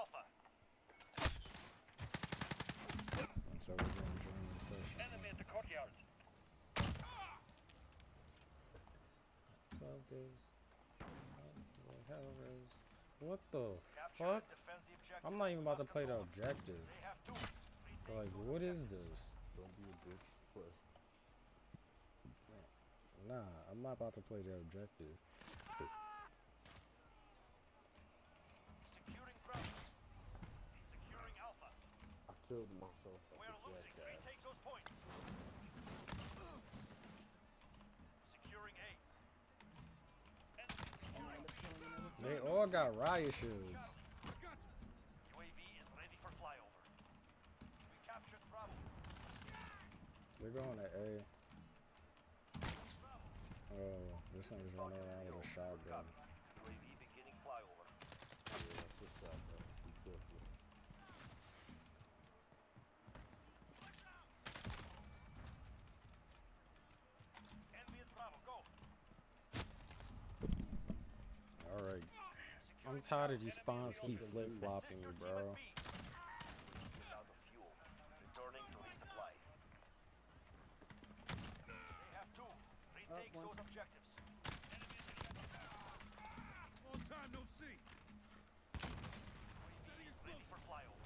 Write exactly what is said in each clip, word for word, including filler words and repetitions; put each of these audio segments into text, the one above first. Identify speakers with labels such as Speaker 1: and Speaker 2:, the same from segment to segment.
Speaker 1: Alpha.
Speaker 2: So we're going to join the session.
Speaker 1: Enemy at the courtyard.
Speaker 2: twelve days. Hell is. What the
Speaker 1: Capture
Speaker 2: fuck?
Speaker 1: and defend the objective.
Speaker 2: I'm not even about to play the
Speaker 1: They
Speaker 2: objective.
Speaker 1: have two. Retake
Speaker 2: Like,
Speaker 1: those
Speaker 2: what is
Speaker 1: objectives.
Speaker 2: this?
Speaker 3: Don't be a bitch. Play.
Speaker 2: Nah, I'm not about to play the objective.
Speaker 1: Securing Bravo. Securing Alpha.
Speaker 3: I killed myself.
Speaker 1: We are losing. Retake those points. Securing A. Enemy securing B.
Speaker 2: They all got riot shields.
Speaker 1: U A V is ready for flyover. We captured Bravo.
Speaker 2: They're going to A.
Speaker 1: Bravo.
Speaker 2: Oh, this thing's running around with a shotgun.
Speaker 1: U A V beginning flyover.
Speaker 3: Yeah, that's what's up, bro. Be careful.
Speaker 1: Enemy at Bravo. Go.
Speaker 2: Alright. I'm
Speaker 1: Securing
Speaker 2: tired
Speaker 1: A.
Speaker 2: of these
Speaker 1: Enemy
Speaker 2: spawns
Speaker 1: is
Speaker 2: keep
Speaker 1: moving.
Speaker 2: flip flopping
Speaker 1: Assist
Speaker 2: me,
Speaker 1: your team
Speaker 2: bro.
Speaker 1: at B. Without the fuel. Returning to resupply. They have two. Retake
Speaker 3: one.
Speaker 1: those objectives.
Speaker 4: Long time no see.
Speaker 1: U A V is ready for flyover.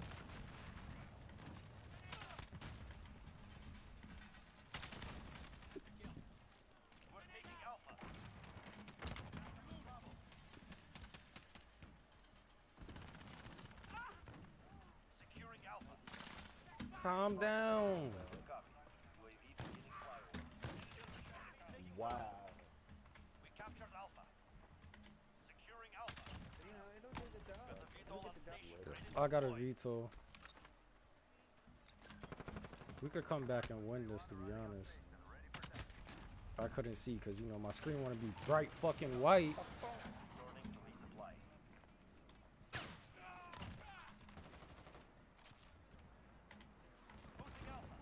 Speaker 1: We're taking Alpha. Bravo. Securing Alpha.
Speaker 2: Calm down.
Speaker 1: Copy. U A V beginning flyover. Taking
Speaker 3: Wow.
Speaker 1: Bravo. We captured Alpha. Securing Alpha.
Speaker 3: You know, it don't do the job.
Speaker 1: Got the V TOL on station. Ready to
Speaker 2: I got a
Speaker 1: deploy.
Speaker 2: veto. We could come back and win this, to be honest. I couldn't see because, you know, my screen want to be bright fucking white.
Speaker 1: Returning to resupply. Losing Alpha.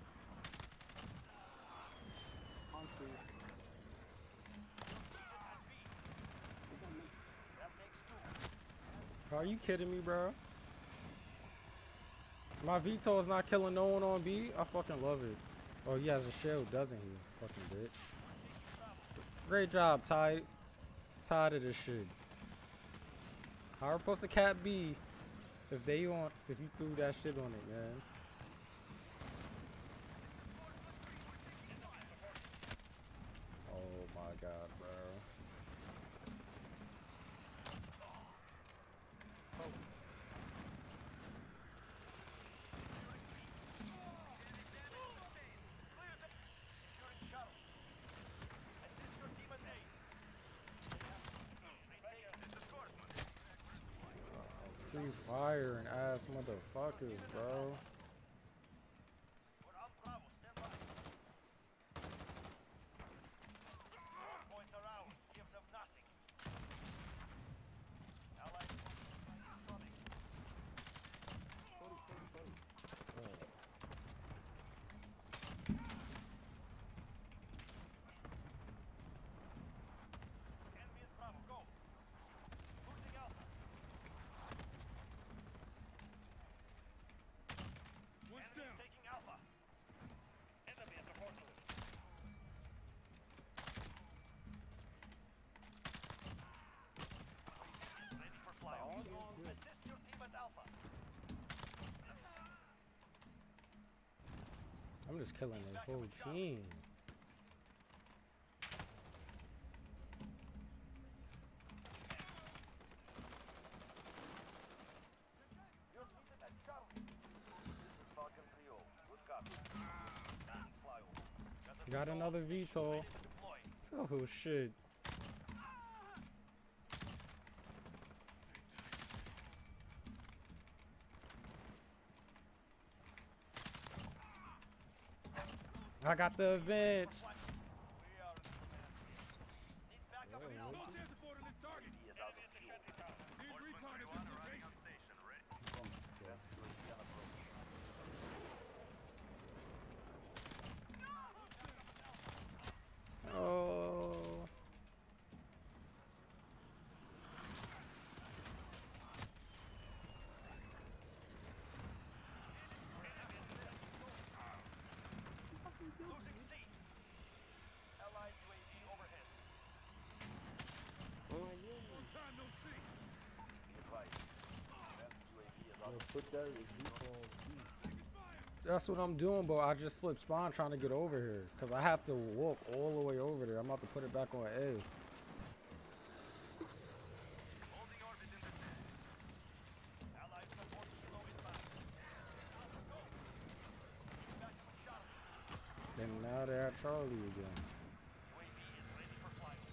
Speaker 3: I'm seeing.
Speaker 1: At B. That makes two.
Speaker 2: Are you kidding me, bro? My veto is not killing no one on B. I fucking love it. Oh, he has a shield, doesn't he? Fucking bitch. Great job, Ty. Tired of this shit. How are we supposed to cap B if they want, if you threw that shit on it, man? Oh my god, bro.
Speaker 1: Securing shuttle. Assist your team at A. Retake this escort.
Speaker 2: Free fire and ass motherfuckers, bro.
Speaker 1: We're on Bravo. Stand by. Points are ours. Gives them nothing. Allied is coming. Enemy at Bravo. Go. Losing Alpha.
Speaker 4: One's
Speaker 1: Enemy
Speaker 4: down.
Speaker 1: taking Alpha. Enemy at the portal. Ready for flyover. Assist your team at Alpha.
Speaker 2: I'm just killing the whole team.
Speaker 1: You're losing at shuttle. This is Falcon three oh. Good copy. Taking flyover. Got the
Speaker 2: Got
Speaker 1: V TOL
Speaker 2: another
Speaker 1: on station,
Speaker 2: V TOL.
Speaker 1: ready to deploy.
Speaker 2: Oh shit. I got the events.
Speaker 1: We are in command. Need backup at Alpha.
Speaker 4: Close air support on this target.
Speaker 1: He is out of fuel.
Speaker 4: Need recon at this location.
Speaker 2: Oh.
Speaker 4: time no see.
Speaker 1: Be advised. Advanced U A V is
Speaker 3: I'm
Speaker 1: on.
Speaker 3: gonna put that with you on C.
Speaker 4: Taking fire.
Speaker 2: That's what I'm doing, but I just flipped spawn trying to get over here. Because I have to walk all the way over there. I'm about to put it back on A.
Speaker 1: Holding orbit in the net. Allied support kilo inbound. Back to Charlie.
Speaker 2: Then now they're at Charlie again.
Speaker 1: U A V is ready for flyover.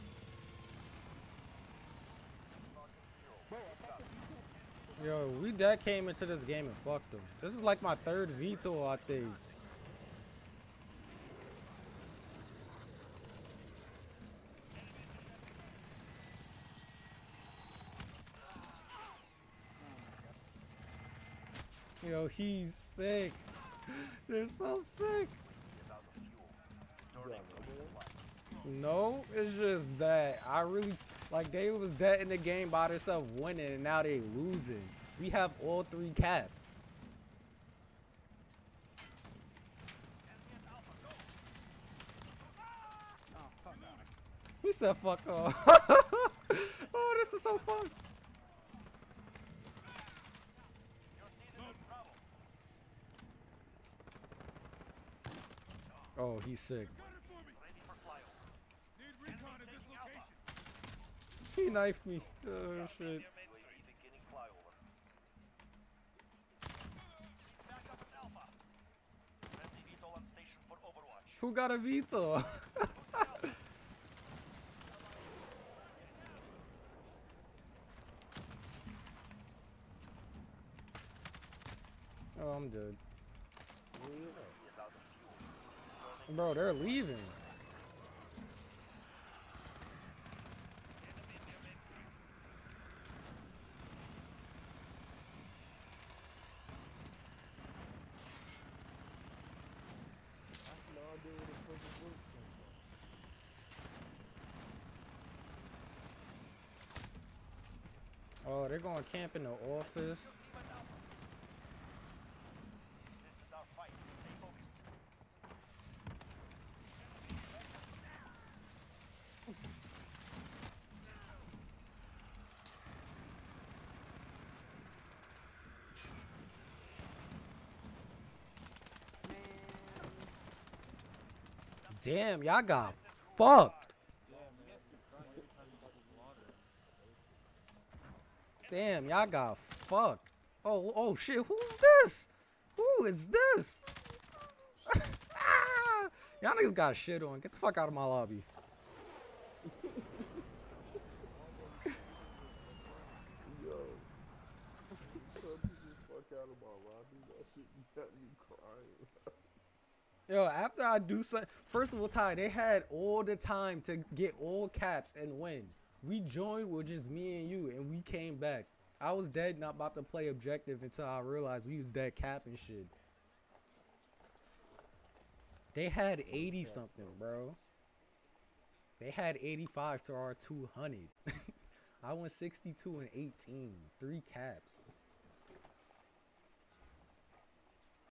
Speaker 1: Falcon zero.
Speaker 3: Bro, I thought that
Speaker 2: Yo, we dead came into this game and fucked them. This is like my third veto, I think. Yo, he's sick. They're so sick.
Speaker 1: Is out of fuel.
Speaker 3: you got another one?
Speaker 2: No, it's just that I really like they was dead in the game by themselves winning and now they losing. We have all three caps.
Speaker 3: Oh, fuck off.
Speaker 2: He said fuck off. Oh, this is so fun. Oh, he's sick.
Speaker 4: Got it for me.
Speaker 1: Ready for flyover.
Speaker 4: Need recon at this location.
Speaker 2: He knifed me. Oh shit.
Speaker 1: U A V beginning flyover. Back up at Alpha. Friendly VTOL on station for Overwatch.
Speaker 2: Who got a veto? Oh, I'm dead.
Speaker 3: Where you at?
Speaker 1: Is out of fuel.
Speaker 2: Bro, they're leaving.
Speaker 3: I have no idea where the purple bullets come from.
Speaker 2: Oh, they're going camp in the office.
Speaker 1: This is our fight. Stay focused.
Speaker 2: Damn, y'all got fucked. Damn, y'all got fucked. Oh, oh shit, who's this? Who is this? Y'all niggas got shit on. Get the fuck out of my lobby.
Speaker 3: Yo. Tell people the fuck out of my lobby. That shit got me crying.
Speaker 2: Yo, after I do something, first of all, Ty, they had all the time to get all caps and win. We joined with just me and you, and we came back. I was dead, not about to play objective until I realized we was dead cap and shit. They had eighty something, bro. They had eighty-five to our two hundred. I went sixty-two and eighteen, three caps.